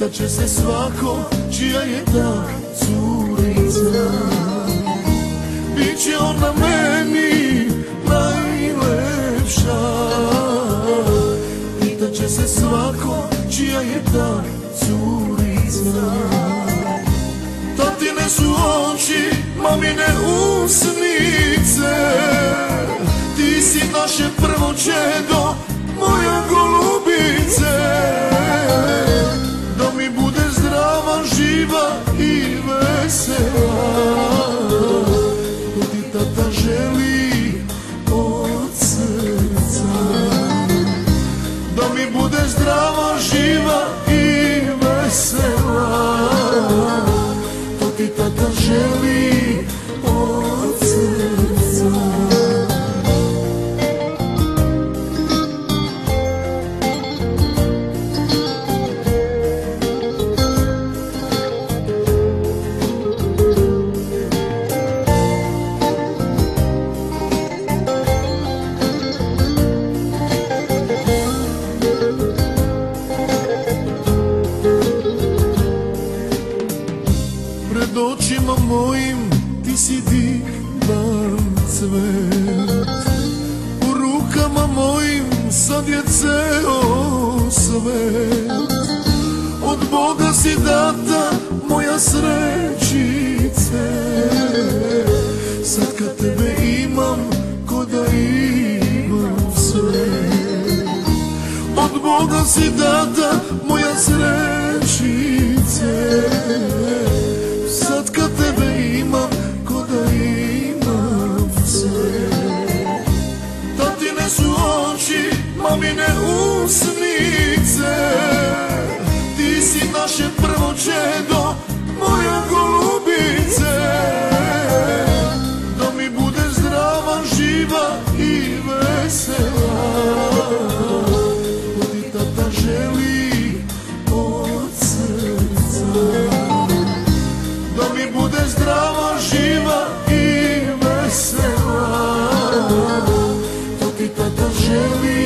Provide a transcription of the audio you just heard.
Pitaće se svako čija je ta curica. Biće ona meni najlepša. Pitaće se svako čija je ta curica. Tatine su oči, mamine usnice. Ti si naše prvo čedo, moja golubice. Da mi bude zdrava, živa i vesela. To ti tata želi od srca. Da mi bude zdrava, živa i vesela. To ti tata želi od srca. Pred očima mojim ti si divan cvet. U rukama mojim sad je ceo svet. Od Boga si data moja srećice. Sad kad tebe imam ko da imam sve. Od Boga si data moja srećice. Sad kad tebe imam, ko da imam sve. Tatine su oči, mamine usnice. Ti si naše prvo čedo, moja golubice. Da mi bude zdrava, živa i vesela. To ti tata želi od srca. Da mi bude zdrava, živa i vesela. To ti tata želi